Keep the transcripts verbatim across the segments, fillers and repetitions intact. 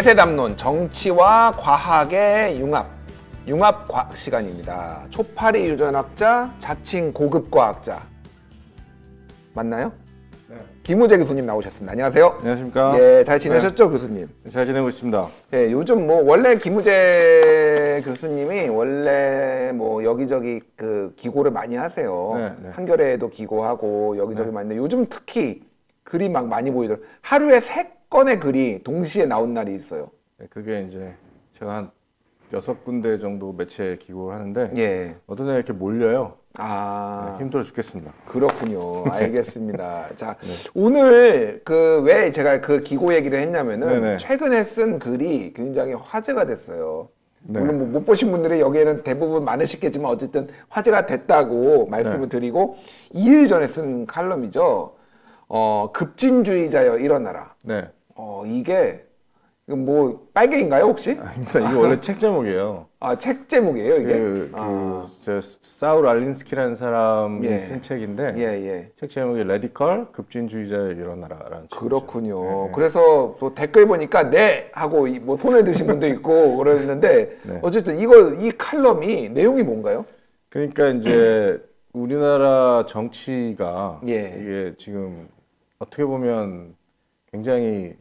대세담론 정치와 과학의 융합 융합 과학 시간입니다. 초파리 유전학자, 자칭 고급 과학자 맞나요? 네. 김우재 교수님 나오셨습니다. 안녕하세요. 안녕하십니까? 예, 잘 지내셨죠, 네. 교수님? 잘 지내고 있습니다. 예, 요즘 뭐 원래 김우재 교수님이 원래 뭐 여기저기 그 기고를 많이 하세요. 네, 네. 한겨레에도 기고하고 여기저기 네. 많은데 요즘 특히 글이 막 많이 보이더라고요. 하루에 세 건의 글이 동시에 나온 날이 있어요. 네, 그게 이제 제가 한 여섯 군데 정도 매체에 기고를 하는데 예. 어떤 날 이렇게 몰려요. 아, 네, 힘들어 죽겠습니다. 그렇군요. 알겠습니다. 자, 네. 오늘 그 왜 제가 그 기고 얘기를 했냐면은 네네. 최근에 쓴 글이 굉장히 화제가 됐어요. 네. 물론 뭐 못 보신 분들이 여기에는 대부분 많으시겠지만 어쨌든 화제가 됐다고 말씀을 네. 드리고 이 일 전에 쓴 칼럼이죠. 어, 급진주의자여 일어나라. 네. 어, 이게 뭐 빨갱인가요 혹시? 아닙니다. 이거 원래 책 제목이에요. 아, 책 제목이에요 이게? 그, 그 아. 저 사울 알린스키라는 사람이 예. 쓴 책인데 예, 예. 책 제목이 레디컬 급진주의자의 일어나라라는 책이죠. 그렇군요. 네. 그래서 또 댓글 보니까 네 하고 이- 뭐 손을 드신 분도 있고 그러는데 네. 어쨌든 이거 이 칼럼이 내용이 뭔가요? 그러니까 이제 우리나라 정치가 예. 이게 지금 어떻게 보면 굉장히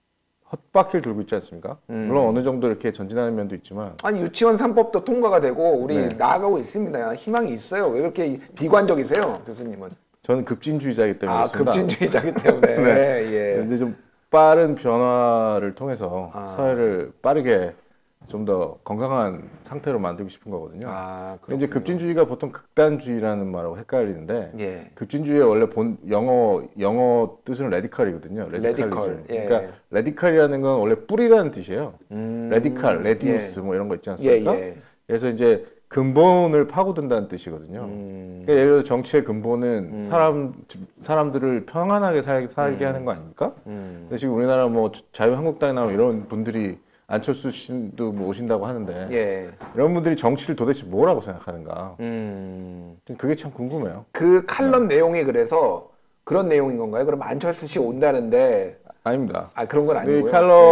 헛바퀴를 돌고 있지 않습니까? 음. 물론 어느 정도 이렇게 전진하는 면도 있지만 아니 유치원 삼 법도 통과가 되고 우리 네. 나아가고 있습니다. 희망이 있어요. 왜 그렇게 비관적이세요, 교수님은? 저는 급진주의자이기 때문에 아, 그렇습니다. 급진주의자기 때문에. 네. 예. 이제 좀 빠른 변화를 통해서 아. 사회를 빠르게 좀 더 건강한 상태로 만들고 싶은 거거든요. 아, 근데 이제 그렇군요. 급진주의가 보통 극단주의라는 말하고 헷갈리는데 예. 급진주의의 원래 본 영어 영어 뜻은 레디컬이거든요. 레디컬, 레디컬리즘. 예. 그러니까 레디컬이라는 건 원래 뿌리라는 뜻이에요. 음, 레디칼, 레디우스 예. 뭐 이런 거 있지 않습니까? 예, 예. 그래서 이제 근본을 파고든다는 뜻이거든요. 음, 그러니까 예를 들어 정치의 근본은 음. 사람 사람들을 평안하게 살, 살게 하는 거 아닙니까? 음. 근데 지금 우리나라 뭐 자유한국당이나 뭐 이런 분들이 안철수 씨도 뭐 오신다고 하는데 예. 이런 분들이 정치를 도대체 뭐라고 생각하는가? 음. 그게 참 궁금해요. 그 칼럼 내용이 그래서 그런 내용인 건가요? 그럼 안철수 씨 온다는데 아닙니다. 아 그런 건 아니고요. 이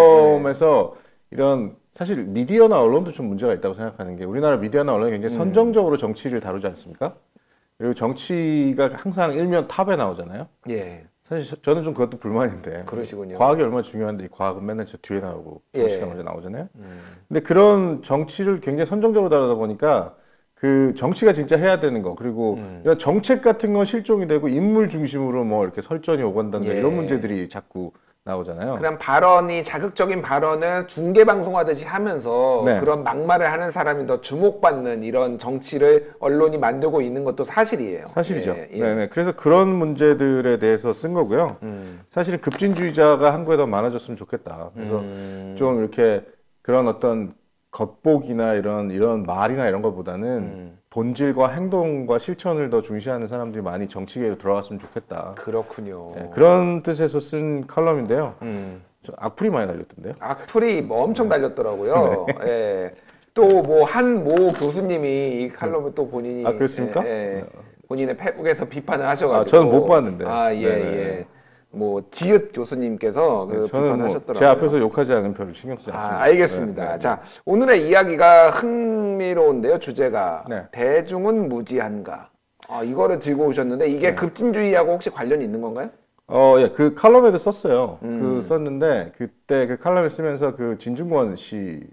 칼럼에서 이런 사실 미디어나 언론도 좀 문제가 있다고 생각하는 게 우리나라 미디어나 언론이 굉장히 음. 선정적으로 정치를 다루지 않습니까? 그리고 정치가 항상 일면 탑에 나오잖아요. 예. 사실 저- 저는 좀 그것도 불만인데 그러시군요. 과학이 얼마나 중요한데 이 과학은 맨날 저 뒤에 나오고 예. 정치가 먼저 나오잖아요. 음. 근데 그런 정치를 굉장히 선정적으로 다루다 보니까 그 정치가 진짜 해야 되는 거 그리고 음. 이런 정책 같은 건 실종이 되고 인물 중심으로 뭐 이렇게 설전이 오간다는 예. 이런 문제들이 자꾸 나오잖아요. 그럼 발언이 자극적인 발언을 중계 방송하듯이 하면서 네. 그런 막말을 하는 사람이 더 주목받는 이런 정치를 언론이 만들고 있는 것도 사실이에요. 사실이죠. 예, 예. 네네. 그래서 그런 문제들에 대해서 쓴 거고요. 음. 사실은 급진주의자가 한국에 더 많아졌으면 좋겠다. 그래서 음. 좀 이렇게 그런 어떤 겉보기나 이런 이런 말이나 이런 것보다는 음. 본질과 행동과 실천을 더 중시하는 사람들이 많이 정치계로 들어갔으면 좋겠다. 그렇군요. 네, 그런 뜻에서 쓴 칼럼인데요. 음. 저 악플이 많이 달렸던데요. 악플이 뭐 엄청 달렸더라고요. 예. 또 뭐 한 모 교수님이 이 칼럼을 또 본인이 아, 그렇습니까? 예, 예. 본인의 페북에서 비판을 하셔가지고 아, 저는 못 봤는데. 아, 예, 네네. 예. 뭐 지읒 교수님께서 그 네, 저는 뭐 비판하셨더라고요. 제 앞에서 욕하지 않으면 별로 신경 쓰지 않습니다. 아, 알겠습니다. 네, 네, 네. 자, 오늘의 이야기가 흥미로운데요. 주제가 네. 대중은 무지한가. 아, 이거를 들고 오셨는데 이게 네. 급진주의하고 혹시 관련이 있는 건가요? 어, 예, 그 칼럼에도 썼어요. 음. 그 썼는데 그때 그 칼럼을 쓰면서 그 진중권 씨를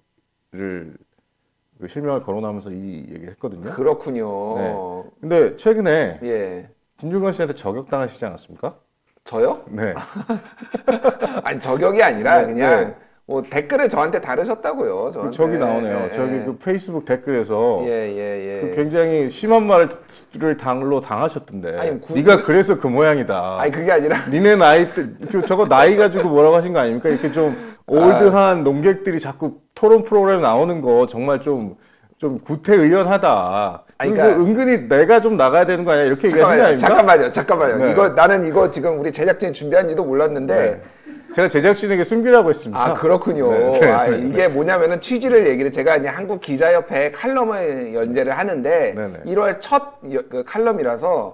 그 실명을 거론하면서 이 얘기를 했거든요. 그렇군요. 네. 근데 최근에 예. 진중권 씨한테 저격당하시지 않았습니까? 저요? 네. 아니 저격이 아니라 네, 그냥 네. 뭐 댓글을 저한테 다르셨다고요. 그 저한테. 저기 나오네요. 예, 저기 예. 그 페이스북 댓글에서 예, 예, 예. 그 굉장히 심한 말을 당로 당하셨던데. 아니, 구- 네가 그래서 그 모양이다. 아니 그게 아니라 니네 나이 때 그 저거 나이 가지고 뭐라고 하신 거 아닙니까? 이렇게 좀 올드한 농객들이 자꾸 토론 프로그램 나오는 거 정말 좀 좀 구태의연하다. 아니, 그리고 그러니까- 은근히 내가 좀 나가야 되는 거 아니야? 이렇게 얘기하신 거 아닙니까? 잠깐만요, 잠깐만요. 네. 이거 나는 이거 지금 우리 제작진이 준비한지도 몰랐는데. 네. 제가 제작진에게 숨기라고 했습니다. 아 그렇군요. 네. 아, 이게 뭐냐면은 취지를 얘기를 제가 이제 한국 기자협회 칼럼을 연재를 하는데 네네. 일월 첫 여- 그 칼럼이라서 네.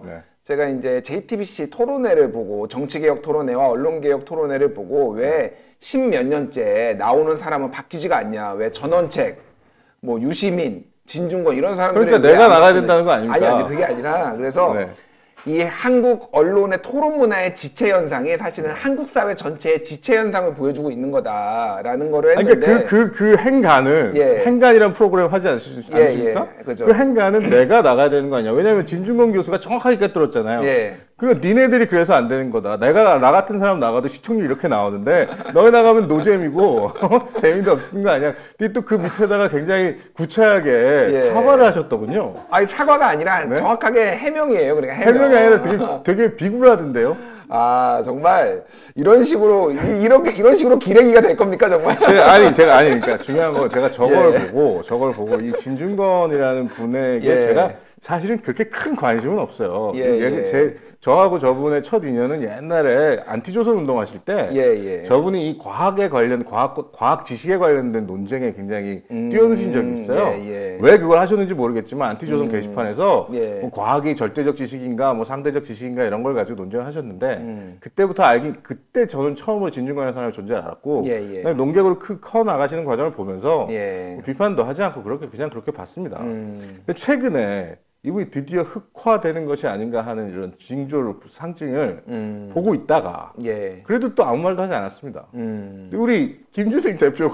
제가 이제 제이티비씨 토론회를 보고 정치개혁 토론회와 언론개혁 토론회를 보고 왜 십몇 년째 나오는 사람은 바뀌지가 않냐. 왜 전원책, 뭐 유시민, 진중권 이런 사람들이 그러니까 내가 나가야 된다는 거 아닙니까? 아니 아니 그게 아니라 그래서 네. 이 한국 언론의 토론 문화의 지체 현상이 사실은 한국 사회 전체의 지체 현상을 보여주고 있는 거다라는 거를 했는데 그러니까 그, 그, 그 행간은 예. 행간이라는 프로그램 하지 않으시, 예, 않으십니까? 예, 그죠. 그 행간은 내가 나가야 되는 거 아니야. 왜냐하면 진중권 교수가 정확하게 꿰뚫었잖아요. 예. 그리고 니네들이 그래서 안 되는 거다. 내가 나 같은 사람 나가도 시청률 이렇게 나오는데 너희 나가면 노잼이고 재미도 없는 거 아니야. 근데 또 그 밑에다가 굉장히 구차하게 예. 사과를 하셨더군요. 아니 사과가 아니라 네? 정확하게 해명이에요. 그러니까 해명. 해명이 아니라 되게, 되게 비굴하던데요. 아 정말 이런 식으로 이- 이렇게 이런 식으로 기레기가 될 겁니까 정말? 제가, 아니 제가 아니 그러니까 중요한 건 제가 저걸 예. 보고 저걸 보고 이 진중권이라는 분에게 예. 제가 사실은 그렇게 큰 관심은 없어요. 예, 얘기- 예. 제 저하고 저분의 첫 인연은 옛날에 안티조선 운동하실 때 예, 예. 저분이 이 과학에 관련 과학 과학 지식에 관련된 논쟁에 굉장히 뛰어드신 적이 있어요. 예, 예. 왜 그걸 하셨는지 모르겠지만 안티조선 게시판에서 예. 뭐 과학이 절대적 지식인가 뭐 상대적 지식인가 이런 걸 가지고 논쟁을 하셨는데 음. 그때부터 알기 그때 저는 처음으로 진중권이라는 사람의 존재를 알았고 예, 예. 그냥 논객으로 크, 커 나가시는 과정을 보면서 예. 뭐 비판도 하지 않고 그렇게 그냥 그렇게 봤습니다. 음. 근데 최근에 이분이 드디어 흑화되는 것이 아닌가 하는 이런 징조를 상징을 음. 보고 있다가 예. 그래도 또 아무 말도 하지 않았습니다. 음. 근데 우리 김주생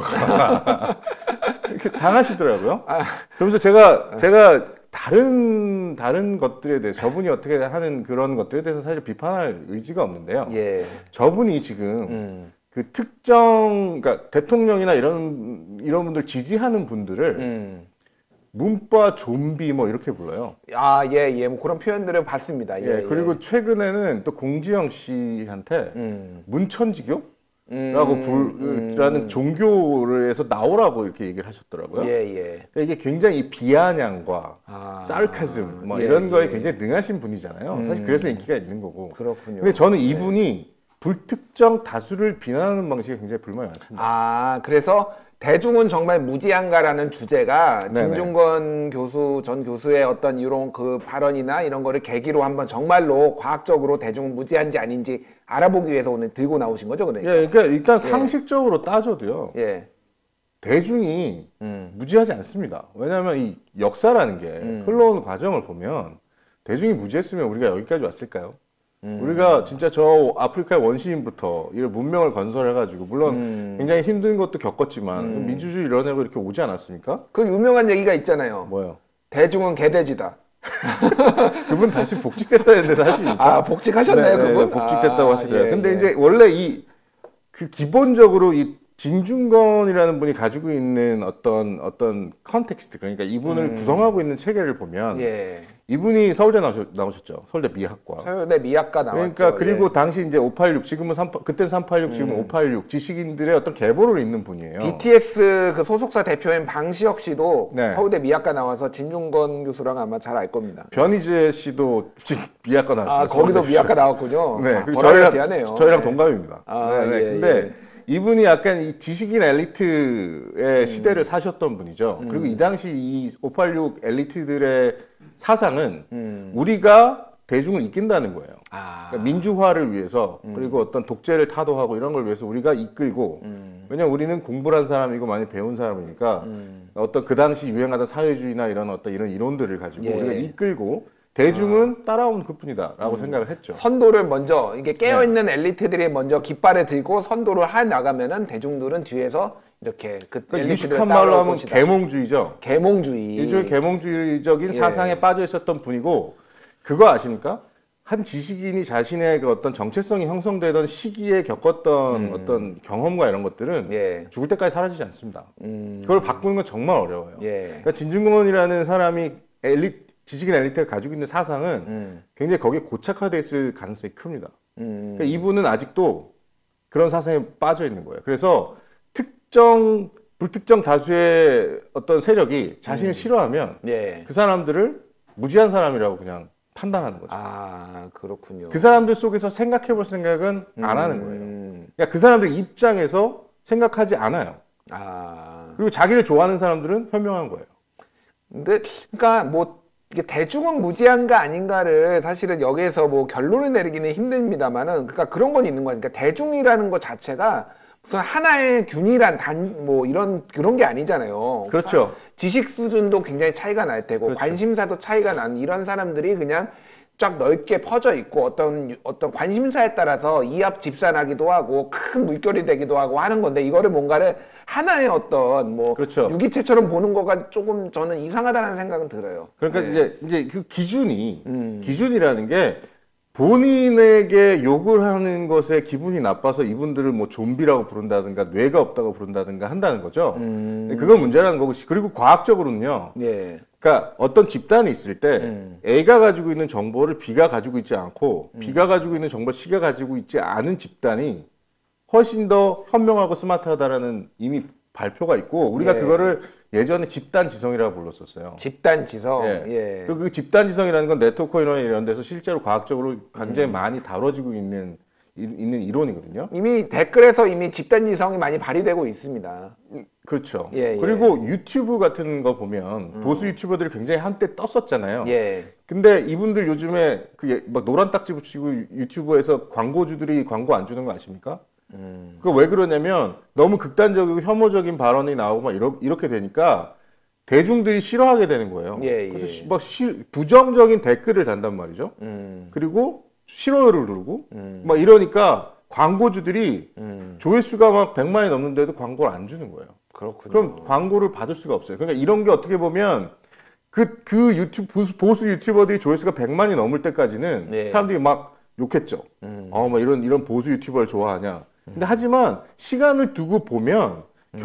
대표가 이렇게 당하시더라고요. 아. 그러면서 제가 제가 다른 다른 것들에 대해서 저분이 어떻게 하는 그런 것들에 대해서 사실 비판할 의지가 없는데요. 예. 저분이 지금 음. 그 특정 그러니까 대통령이나 이런 이런 분들 지지하는 분들을 음. 문과 좀비 뭐 이렇게 불러요. 아, 예, 예. 뭐 그런 표현들을 봤습니다. 예. 예, 그리고 최근에는 또 공지영 씨한테 음. 문천지교라고 음. 부르라는 종교에서 나오라고 이렇게 얘기를 하셨더라고요. 예, 예. 그러니까 이게 굉장히 비아냥과 아. 사르카즘 뭐 예, 이런 거에 예. 굉장히 능하신 분이잖아요. 사실 그래서 인기가 있는 거고. 그렇군요. 근데 저는 이분이 불특정 다수를 비난하는 방식에 굉장히 불만이 많습니다. 아, 그래서 대중은 정말 무지한가라는 주제가 네네. 진중권 교수 전 교수의 어떤 이런 그 발언이나 이런 거를 계기로 한번 정말로 과학적으로 대중은 무지한지 아닌지 알아보기 위해서 오늘 들고 나오신 거죠, 그러니까? 예, 그러니까 일단 상식적으로 따져도요. 예. 대중이 음. 무지하지 않습니다. 왜냐하면 이 역사라는 게 흘러온 과정을 보면 대중이 무지했으면 우리가 여기까지 왔을까요? 음. 우리가 진짜 저 아프리카의 원시인부터 이런 문명을 건설해가지고 물론 음. 굉장히 힘든 것도 겪었지만 민주주의 이뤄내고 이렇게 오지 않았습니까? 그 유명한 얘기가 있잖아요. 뭐요? 대중은 개돼지다. 그분 다시 복직됐다는데 사실입니까? 아, 복직하셨나요, 네, 네, 그분? 복직됐다고 아, 하시더라고요. 예, 근데 예. 이제 원래 이 그 기본적으로 이 진중권이라는 분이 가지고 있는 어떤 어떤 컨텍스트 그러니까 이분을 구성하고 있는 체계를 보면 음. 예. 이분이 서울대 나오셨, 나오셨죠. 서울대 미학과. 서울대 미학과 나왔죠. 그러니까 그리고 예. 당시 이제 오팔육 지금은 삼 그땐 삼팔육 지금은 오팔육 지식인들의 어떤 계보를 잇는 분이에요. 비티에스 그 소속사 대표인 방시혁 씨도 네. 서울대 미학과 나와서 진중권 교수랑 아마 잘 알 겁니다. 변희재 씨도 지- 미학과 나왔습니다. 아, 거기도 서울대. 미학과 나왔군요. 네, 아, 그리고 보람이 저희랑 대하네요. 저희랑 네. 동갑입니다. 아, 네, 네. 예, 근데 예. 이분이 약간 이 지식인 엘리트의 음. 시대를 사셨던 분이죠. 그리고 이 당시 이 오팔육 엘리트들의 사상은 음. 우리가 대중을 이끈다는 거예요. 아, 그러니까 민주화를 위해서 그리고 어떤 독재를 타도하고 이런 걸 위해서 우리가 이끌고 음. 왜냐면 우리는 공부를 한 사람이고 많이 배운 사람이니까 음. 어떤 그 당시 유행하던 사회주의나 이런 어떤 이런 이론들을 가지고 예. 우리가 이끌고 대중은 따라오는 그뿐이다라고 생각을 했죠. 선도를 먼저 이게 깨어 있는 엘리트들이 먼저 깃발을 들고 선도를 해 나가면은 대중들은 뒤에서 이렇게 그 그러니까 엘리트들을 유식한 말로 따라올 하면 것이다. 계몽주의죠. 계몽주의. 일종의 계몽주의적인 예. 사상에 빠져 있었던 분이고 그거 아십니까? 한 지식인이 자신의 그 어떤 정체성이 형성되던 시기에 겪었던 어떤 경험과 이런 것들은 예. 죽을 때까지 사라지지 않습니다. 음. 그걸 바꾸는 건 정말 어려워요. 예. 그러니까 진중권이라는 사람이 엘리 지식인 엘리트가 가지고 있는 사상은 음. 굉장히 거기에 고착화돼 있을 가능성이 큽니다. 음. 그러니까 이분은 아직도 그런 사상에 빠져 있는 거예요. 그래서 특정 불특정 다수의 어떤 세력이 자신을 싫어하면 예. 그 사람들을 무지한 사람이라고 그냥 판단하는 거죠. 아, 그렇군요. 그 사람들 속에서 생각해 볼 생각은 안 하는 거예요. 음. 그러니까 그 사람들 입장에서 생각하지 않아요. 아. 그리고 자기를 좋아하는 사람들은 현명한 거예요. 근데 그러니까 뭐 이게 대중은 무지한가 아닌가를 사실은 여기에서 뭐 결론을 내리기는 힘듭니다만은 그러니까 그런 건 있는 거니까 그러니까 대중이라는 것 자체가 무슨 하나의 균일한 단 뭐 이런 그런 게 아니잖아요. 그렇죠. 지식 수준도 굉장히 차이가 날 테고 그렇죠. 관심사도 차이가 나는 이런 사람들이 그냥 쫙 넓게 퍼져 있고 어떤 어떤 관심사에 따라서 이합 집산하기도 하고 큰 물결이 되기도 하고 하는 건데 이거를 뭔가를 하나의 어떤 뭐 그렇죠. 유기체처럼 보는 거가 조금 저는 이상하다는 생각은 들어요. 그러니까 네. 이제 이제 그 기준이 음. 기준이라는 게 본인에게 욕을 하는 것에 기분이 나빠서 이분들을 뭐 좀비라고 부른다든가 뇌가 없다고 부른다든가 한다는 거죠. 음. 그건 문제라는 거고 그리고 과학적으로는요. 예. 그러니까 어떤 집단이 있을 때 음. A가 가지고 있는 정보를 B가 가지고 있지 않고 음. B가 가지고 있는 정보를 C가 가지고 있지 않은 집단이 훨씬 더 현명하고 스마트하다라는 이미 발표가 있고 우리가 예. 그거를 예전에 집단 지성이라고 불렀었어요. 집단 지성. 예. 예. 그리고 그 집단 지성이라는 건 네트워크이나 이런 데서 실제로 과학적으로 굉장히 음. 많이 다뤄지고 있는 이- 있는 이론이거든요. 이미 댓글에서 이미 집단 지성이 많이 발휘되고 있습니다. 그렇죠. 예, 예. 그리고 유튜브 같은 거 보면 보수 유튜버들이 굉장히 한때 떴었잖아요. 예. 근데 이분들 요즘에 그막 노란 딱지 붙이고 유튜브에서 광고주들이 광고 안 주는 거 아십니까? 음. 그거 왜 그러냐면 너무 극단적이고 혐오적인 발언이 나오고 막 이러, 이렇게 되니까 대중들이 싫어하게 되는 거예요. 예, 그래서 예. 시- 막 시- 부정적인 댓글을 단단 말이죠. 음. 그리고 싫어요를 누르고 음. 막 이러니까 광고주들이 음. 조회수가 막 백만이 넘는데도 광고를 안 주는 거예요. 그렇군요. 그럼 광고를 받을 수가 없어요. 그러니까 이런 게 어떻게 보면 그, 그 유튜브, 보수, 보수 유튜버들이 조회수가 백만이 넘을 때까지는 네. 사람들이 막 욕했죠. 음. 어, 막 이런, 이런 보수 유튜버를 좋아하냐. 근데 하지만 시간을 두고 보면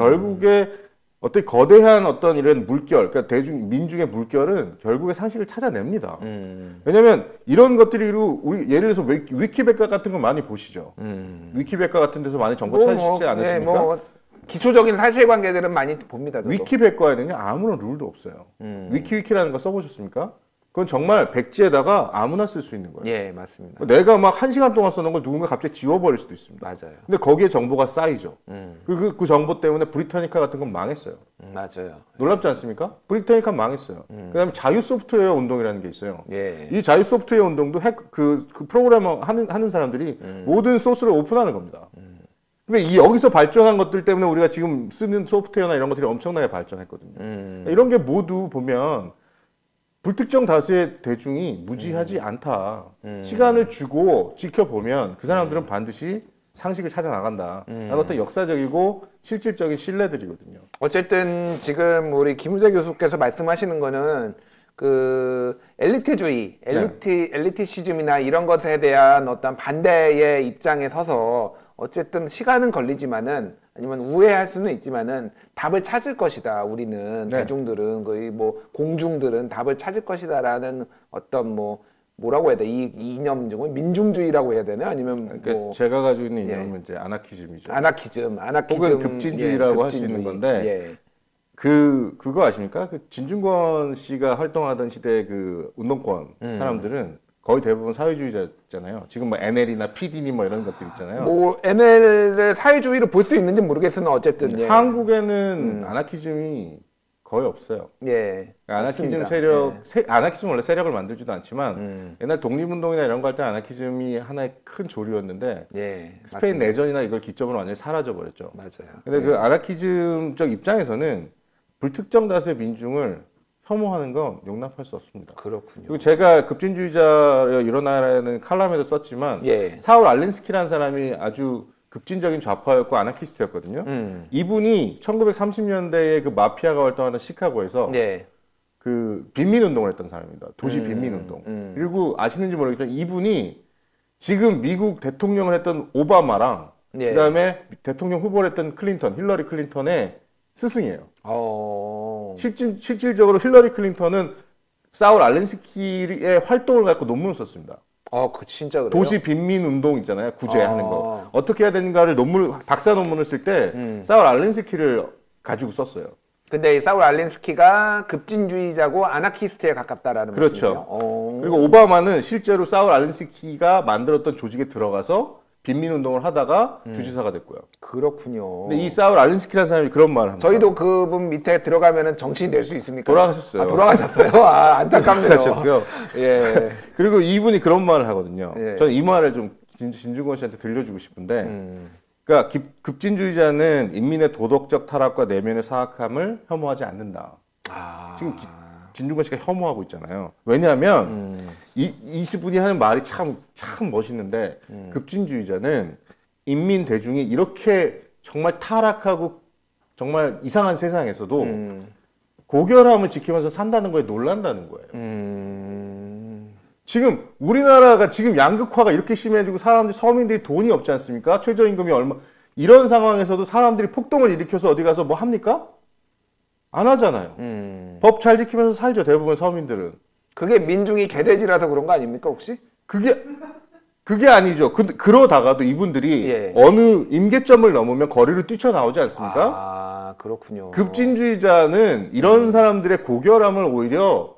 결국에 어떤 거대한 어떤 이런 물결, 그러니까 대중, 민중의 물결은 결국에 상식을 찾아냅니다. 음. 왜냐면 이런 것들이 우리 예를 들어서 위키, 위키백과 같은 거 많이 보시죠. 음. 위키백과 같은 데서 많이 정보 뭐, 찾으시지 뭐, 않으십니까? 네, 뭐 기초적인 사실관계들은 많이 봅니다. 저도. 위키백과에는요 아무런 룰도 없어요. 음. 위키위키라는 거 써보셨습니까? 그건 정말 백지에다가 아무나 쓸 수 있는 거예요. 예, 맞습니다. 내가 막 한 시간 동안 써놓은 걸 누군가 갑자기 지워버릴 수도 있습니다. 맞아요. 근데 거기에 정보가 쌓이죠. 음. 그리고 그, 그 정보 때문에 브리타니카 같은 건 망했어요. 음, 맞아요. 놀랍지 않습니까? 브리타니카 망했어요. 음. 그다음에 자유 소프트웨어 운동이라는 게 있어요. 예. 이 자유 소프트웨어 운동도 핵, 그, 그 프로그래머 하는, 하는 사람들이 음. 모든 소스를 오픈하는 겁니다. 그러니까 이 여기서 발전한 것들 때문에 우리가 지금 쓰는 소프트웨어나 이런 것들이 엄청나게 발전했거든요. 음. 이런 게 모두 보면 불특정 다수의 대중이 무지하지 않다. 음. 시간을 주고 지켜보면 그 사람들은 반드시 상식을 찾아 나간다. 음. 어떤 역사적이고 실질적인 신뢰들이거든요. 어쨌든 지금 우리 김우재 교수께서 말씀하시는 거는 그 엘리트주의, 엘리트 엘리티시즘이나 이런 것에 대한 어떤 반대의 입장에 서서 어쨌든 시간은 걸리지만은 아니면 우회할 수는 있지만은 답을 찾을 것이다. 우리는 네. 대중들은 거의 뭐 공중들은 답을 찾을 것이다라는 어떤 뭐 뭐라고 해야 돼? 이, 이 이념중은 민중주의라고 해야 되나? 아니면 그러니까 뭐 제가 가지고 있는 예. 이념은 이제 아나키즘이죠. 아나키즘, 아나키즘 혹은 급진주의라고 할 수 있는 건데 예. 그 그거 아십니까? 그 진중권 씨가 활동하던 시대 그 운동권 음. 사람들은 거의 대부분 사회주의자잖아요. 지금 뭐 엔엘이나 피디니 뭐 이런 것들 있잖아요. 뭐 엔엘의 사회주의를 볼 수 있는지 모르겠으나 어쨌든 예. 한국에는 아나키즘이 거의 없어요. 예. 아나키즘 없습니다. 세력, 예. 세, 아나키즘 원래 세력을 만들지도 않지만 음. 옛날 독립운동이나 이런 거 할 때 아나키즘이 하나의 큰 조류였는데 예. 스페인 맞습니다. 내전이나 이걸 기점으로 완전히 사라져 버렸죠. 맞아요. 근데 그 아나키즘적 입장에서는 불특정 다수의 민중을 혐오하는 건 용납할 수 없습니다. 그렇군요. 그리고 제가 급진주의자여 일어나라는 칼럼에도 썼지만 예. 사울 알렌스키라는 사람이 아주 급진적인 좌파였고 아나키스트였거든요. 음. 이분이 천구백삼십 년대에 그 마피아가 활동하던 시카고에서 예. 그 빈민 운동을 했던 사람입니다. 도시 음, 빈민 운동. 음. 그리고 아시는지 모르겠지만 이분이 지금 미국 대통령을 했던 오바마랑 예. 그다음에 대통령 후보를 했던 클린턴, 힐러리 클린턴의 스승이에요. 어. 실질, 실질적으로 힐러리 클린턴은 사울 알렌스키의 활동을 갖고 논문을 썼습니다. 어, 그 진짜 그래요? 도시 빈민 운동 있잖아요. 구제하는 아. 거. 어떻게 해야 되는가를 논문 박사 논문을 쓸 때 음. 사울 알렌스키를 가지고 썼어요. 근데 이 사울 알렌스키가 급진주의자고 아나키스트에 가깝다라는 그렇죠. 말씀이에요? 어. 그리고 오바마는 실제로 사울 알렌스키가 만들었던 조직에 들어가서 빈민 운동을 하다가 음. 주지사가 됐고요. 그렇군요. 근데 이 사울 알린스키라는 사람이 그런 말을 합니다. 저희도 그분 밑에 들어가면은 정치인 될 수 있습니까? 돌아가셨어요. 아, 돌아가셨어요? 아, 안타깝네요. 돌아가셨고요. 예. 그리고 이분이 그런 말을 하거든요. 예. 저는 이 말을 좀 진, 진중권 씨한테 들려주고 싶은데, 음. 그러니까 급, 급진주의자는 인민의 도덕적 타락과 내면의 사악함을 혐오하지 않는다. 아. 지금 기, 진중권 씨가 혐오하고 있잖아요. 왜냐하면 음. 이 이분이 하는 말이 참 참 멋있는데 음. 급진주의자는 인민 대중이 이렇게 정말 타락하고 정말 이상한 세상에서도 음. 고결함을 지키면서 산다는 거에 놀란다는 거예요. 음. 지금 우리나라가 지금 양극화가 이렇게 심해지고 사람들 서민들이 돈이 없지 않습니까? 최저임금이 얼마 이런 상황에서도 사람들이 폭동을 일으켜서 어디 가서 뭐 합니까? 안 하잖아요. 음. 법 잘 지키면서 살죠. 대부분 서민들은. 그게 민중이 개돼지라서 그런 거 아닙니까 혹시? 그게 그게 아니죠. 그, 그러다가도 이분들이 예. 어느 임계점을 넘으면 거리로 뛰쳐나오지 않습니까? 아 그렇군요. 급진주의자는 이런 음. 사람들의 고결함을 오히려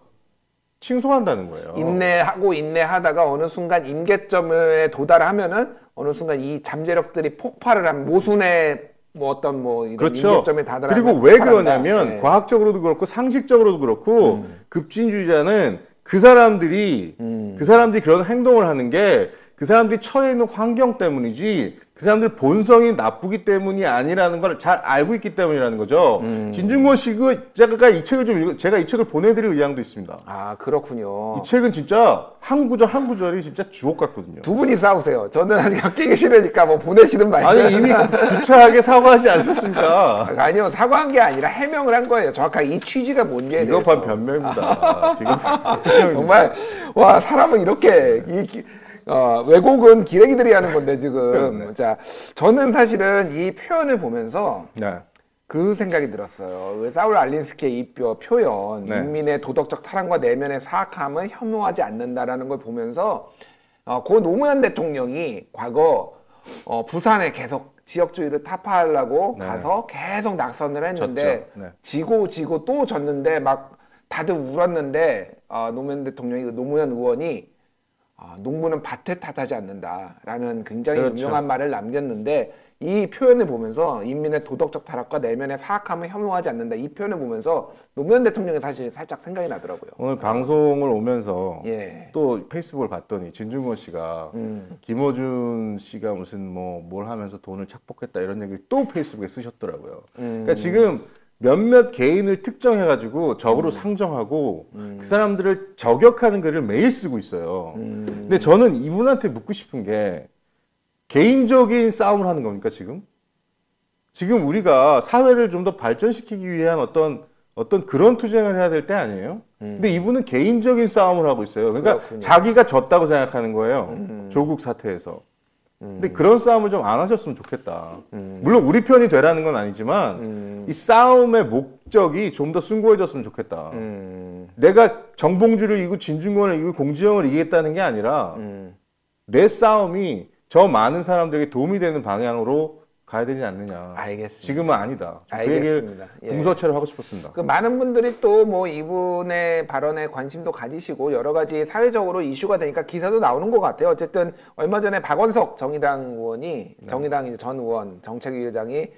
칭송한다는 거예요. 인내하고 인내하다가 어느 순간 임계점에 도달하면은 어느 순간 이 잠재력들이 폭발을 하면 모순의 뭐 어떤 뭐 이런 그렇죠. 임계점에 다다르면 그리고 왜 폭발한다. 그러냐면 네. 과학적으로도 그렇고 상식적으로도 그렇고 음. 급진주의자는 그 사람들이 음. 그 사람들이 그런 행동을 하는 게 그 사람들이 처해 있는 환경 때문이지 그 사람들 본성이 나쁘기 때문이 아니라는 걸 잘 알고 있기 때문이라는 거죠. 음. 진중권 씨 그 제가 이 책을 좀 읽, 제가 이 책을 보내드릴 의향도 있습니다. 아 그렇군요. 이 책은 진짜 한 구절 한 구절이 진짜 주옥 같거든요. 두 분이 싸우세요. 저는 아직 아끼기 싫으니까 뭐 보내시는 말이에요. 아니 이미 구차하게 사과하지 않으셨습니까? 아니요 사과한 게 아니라 해명을 한 거예요. 정확하게 이 취지가 뭔지에 대해서. 비겁한 변명입니다. 비겁한 변명입니다. 정말 와 사람은 이렇게 이 기- 어, 왜곡은 기레기들이 하는 건데 지금. 네. 자 저는 사실은 이 표현을 보면서 네. 그 생각이 들었어요. 그 사울 알린스키의 이 표- 표현, 네. 인민의 도덕적 타락과 내면의 사악함을 혐오하지 않는다라는 걸 보면서 어, 고 노무현 대통령이 과거 어, 부산에 계속 지역주의를 타파하려고 네. 가서 계속 낙선을 했는데 졌죠. 네. 지고 지고 또 졌는데 막 다들 울었는데 어, 노무현 대통령이 그 노무현 의원이 어, 농부는 밭을 탓하지 않는다라는 굉장히 그렇죠. 유명한 말을 남겼는데 이 표현을 보면서 인민의 도덕적 타락과 내면의 사악함을 혐오하지 않는다 이 표현을 보면서 노무현 대통령이 사실 살짝 생각이 나더라고요. 오늘 방송을 오면서 예. 또 페이스북을 봤더니 진중권 씨가 음. 김어준 씨가 무슨 뭐 뭘 하면서 돈을 착복했다 이런 얘기를 또 페이스북에 쓰셨더라고요. 음. 그러니까 지금 몇몇 개인을 특정해가지고 적으로 상정하고 그 사람들을 저격하는 글을 매일 쓰고 있어요. 음. 근데 저는 이분한테 묻고 싶은 게 개인적인 싸움을 하는 겁니까 지금? 지금 우리가 사회를 좀 더 발전시키기 위한 어떤 어떤 그런 투쟁을 해야 될 때 아니에요? 근데 이분은 개인적인 싸움을 하고 있어요. 그러니까 그렇군요. 자기가 졌다고 생각하는 거예요. 음. 조국 사태에서. 근데 그런 싸움을 좀 안 하셨으면 좋겠다. 물론 우리 편이 되라는 건 아니지만 음. 이 싸움의 목적이 좀 더 숭고해졌으면 좋겠다. 음. 내가 정봉주를 이기고 진중권을 이기고 공지영을 이기겠다는 게 아니라 음. 내 싸움이 저 많은 사람들에게 도움이 되는 방향으로 가야 되지 않느냐. 알겠습니다. 지금은 아니다. 그 알겠습니다. 얘기를 예. 궁서체로 하고 싶었습니다. 그 많은 분들이 또 뭐 이분의 발언에 관심도 가지시고 여러 가지 사회적으로 이슈가 되니까 기사도 나오는 것 같아요. 어쨌든 얼마 전에 박원석 정의당 의원이 정의당 이제 전 의원 정책위의장이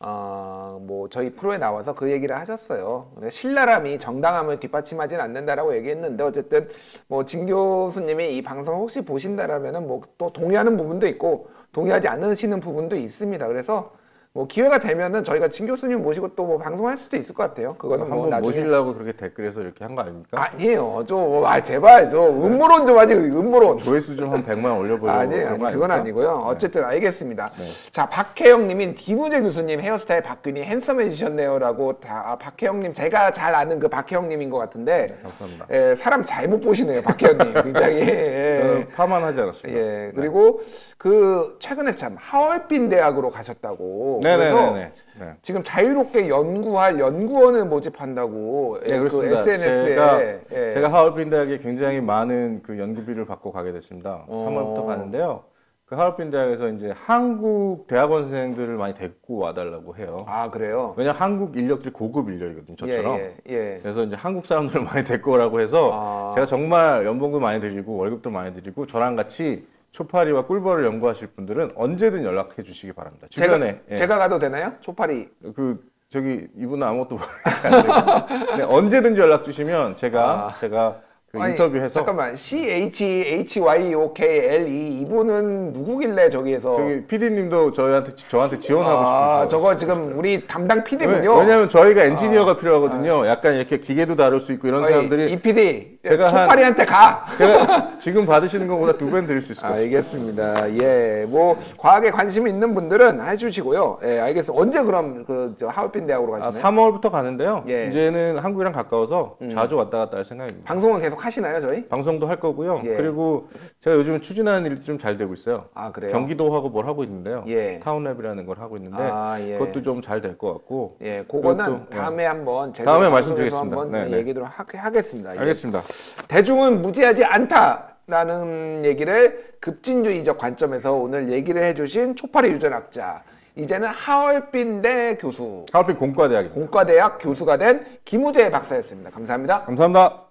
어 뭐 저희 프로에 나와서 그 얘기를 하셨어요. 신랄함이 정당함을 뒷받침하진 않는다라고 얘기했는데 어쨌든 뭐 진 교수님이 이 방송 혹시 보신다라면은 뭐 또 동의하는 부분도 있고 동의하지 않으시는 부분도 있습니다. 그래서 뭐 기회가 되면은 저희가 진 교수님 모시고 또 뭐 방송할 수도 있을 것 같아요. 그거는 뭐 한번 나중에 모시려고 그렇게 댓글에서 이렇게 한 거 아닙니까? 아니에요. 좀 아 제발 저 음모론 좀 하지 음모론. 조회수 좀 한 백만 올려보려고 아니에요, 그런 거 아니, 그건 아닙니까? 아니고요. 어쨌든 알겠습니다. 네. 자, 박혜영님인 디무제 교수님 헤어스타일 바뀌니 핸섬해지셨네요라고 다 아, 박혜영님 제가 잘 아는 그 박혜영님인 것 같은데 네, 감사합니다. 예, 사람 잘못 보시네요, 박혜영님. 굉장히 예, 저는 파만 하지 않았습니다. 예, 그리고 그 최근에 참 하얼빈 대학으로 가셨다고. 그래서 네네네. 네. 지금 자유롭게 연구할 연구원을 모집한다고 네, 예, 그렇습니다. 그 에스엔에스에 제가, 예. 제가 하얼빈 대학에 굉장히 많은 그 연구비를 받고 가게 됐습니다. 어. 삼월부터 가는데요. 그 하얼빈 대학에서 이제 한국 대학원 생들을 많이 데리고 와달라고 해요. 아 그래요? 왜냐면 한국 인력들이 고급 인력이거든요, 저처럼. 예, 예, 예. 그래서 이제 한국 사람들을 많이 데리고 오라고 해서 아. 제가 정말 연봉도 많이 드리고 월급도 많이 드리고 저랑 같이 초파리와 꿀벌을 연구하실 분들은 언제든 연락해 주시기 바랍니다. 주변에 제가, 예. 제가 가도 되나요? 초파리. 그 저기 이분은 아무것도 모르니까 네, 언제든지 연락 주시면 제가 아. 제가 그 아니, 인터뷰해서 잠깐만 C H H Y O K L E 이분은 누구길래 저기에서 저기 피디님도 저희한테 저한테 지원하고 아 싶으시죠? 저거 지금 우리 담당 피디군요. 왜냐하면 저희가 엔지니어가 필요하거든요. 약간 이렇게 기계도 다룰 수 있고 이런 사람들이 이 피디 제가 한- 초파리한테 가. 제가 지금 받으시는 것보다 두 배는 드릴 수 있을 것 같습니다. 알겠습니다. 예, 뭐 과학에 관심 있는 분들은 해주시고요. 예, 알겠습니다. 언제 그럼 그 저 하얼빈 대학으로 아, 가시나요? 삼월부터 가는데요. 예. 음. 이제는 한국이랑 가까워서 자주 왔다 갔다 할 생각입니다. 방송은 계속 하시나요, 저희? 방송도 할 거고요. 예. 그리고 제가 요즘 추진하는 일이 좀 잘 되고 있어요. 아 그래요? 경기도하고 뭘 하고 있는데요. 예. 타운랩이라는 걸 하고 있는데 아, 예. 그것도 좀 잘 될 것 같고. 예, 그거는 그리고 또, 다음에 한번 제가 다음에 방송에서 말씀드리겠습니다. 한번 네, 네. 얘기를 하, 하겠습니다. 예. 알겠습니다. 대중은 무지하지 않다라는 얘기를 급진주의적 관점에서 오늘 얘기를 해주신 초파리 유전학자, 이제는 하얼빈대 교수, 하얼빈 공과대학입니다. 공과대학 교수가 된 김우재 박사였습니다. 감사합니다. 감사합니다.